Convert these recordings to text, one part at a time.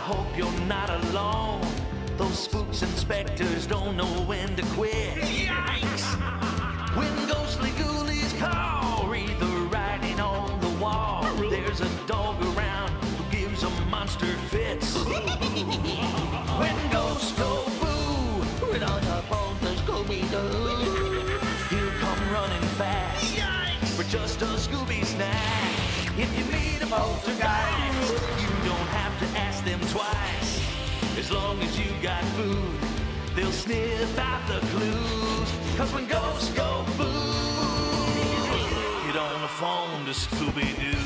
hope you're not alone. Those spooks and specters don't know when to quit. Yikes! When ghostly ghoulies call, read the writing on the wall. There's a dog around who gives a monster fits. When ghosts go boo, we're on up on the Scooby-Doo. He'll come running fast. Yikes! For just a Scooby snack. If you meet a poltergeist, you don't have to ask them twice. As long as you got food, they'll sniff out the clues. 'Cause when ghosts go boo, get on the phone to Scooby-Doo.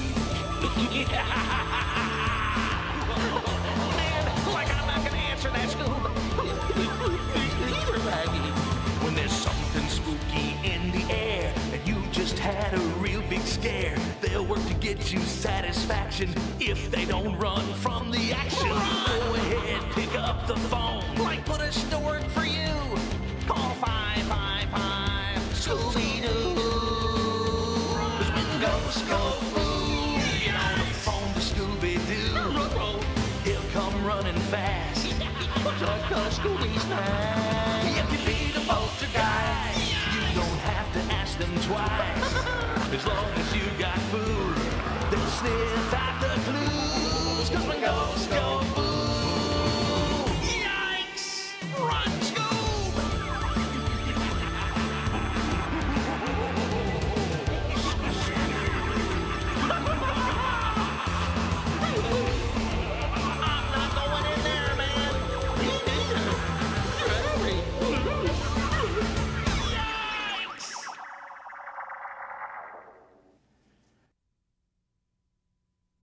Man, like I'm not gonna answer that, Scoob. When there's something spooky in the air and you just had a real big scare, they'll work to get you satisfaction if they don't run from the action. Go ahead, pick up the phone. Might put a store for you. Call 555 Scooby-Doo. 'Cause when ghosts go boo, get on the phone to Scooby-Doo. He'll come running fast, like a Scooby snack. If you beat a poltergeist, you don't have to ask them twice. As long as you got food, they'll sniff out the clues.